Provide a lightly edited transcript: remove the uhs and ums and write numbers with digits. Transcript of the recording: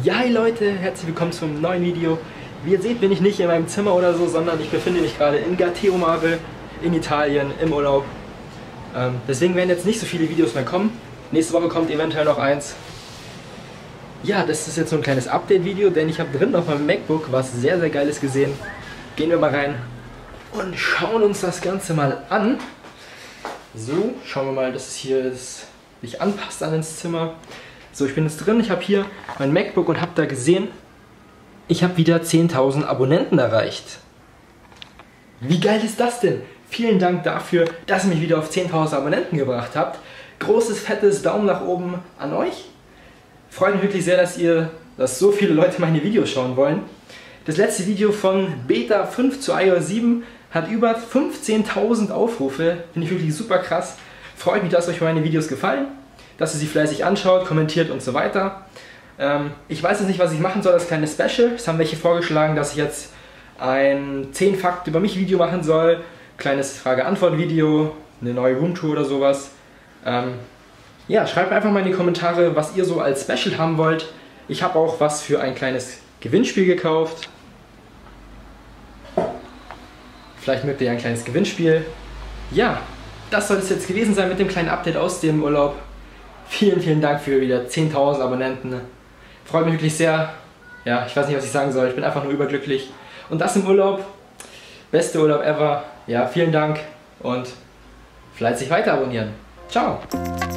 Ja, hi Leute, herzlich willkommen zum neuen Video. Wie ihr seht, bin ich nicht in meinem Zimmer oder so, sondern ich befinde mich gerade in Gateomare in Italien im Urlaub. Deswegen werden jetzt nicht so viele Videos mehr kommen. Nächste Woche kommt eventuell noch eins. Ja, das ist jetzt so ein kleines Update-Video, denn ich habe drin auf meinem MacBook was sehr, sehr Geiles gesehen. Gehen wir mal rein und schauen uns das Ganze mal an. So, schauen wir mal, dass es hier sich anpasst an ins Zimmer. So, ich bin jetzt drin, ich habe hier mein MacBook und habe da gesehen, ich habe wieder 10.000 Abonnenten erreicht. Wie geil ist das denn? Vielen Dank dafür, dass ihr mich wieder auf 10.000 Abonnenten gebracht habt. Großes, fettes Daumen nach oben an euch. Freut mich wirklich sehr, dass so viele Leute meine Videos schauen wollen. Das letzte Video von Beta 5 zu iOS 7 hat über 15.000 Aufrufe. Finde ich wirklich super krass. Freut mich, dass euch meine Videos gefallen, dass ihr sie fleißig anschaut, kommentiert und so weiter. Ich weiß jetzt nicht, was ich machen soll, das kleine Special. Es haben welche vorgeschlagen, dass ich jetzt ein 10 Fakten über mich Video machen soll. Kleines Frage-Antwort-Video, eine neue Roomtour oder sowas. Ja, schreibt mir einfach mal in die Kommentare, was ihr so als Special haben wollt. Ich habe auch was für ein kleines Gewinnspiel gekauft. Vielleicht mögt ihr ein kleines Gewinnspiel. Ja, das soll es jetzt gewesen sein mit dem kleinen Update aus dem Urlaub. Vielen, vielen Dank für wieder 10.000 Abonnenten. Freut mich wirklich sehr. Ja, ich weiß nicht, was ich sagen soll. Ich bin einfach nur überglücklich. Und das im Urlaub. Beste Urlaub ever. Ja, vielen Dank und fleißig weiter abonnieren. Ciao.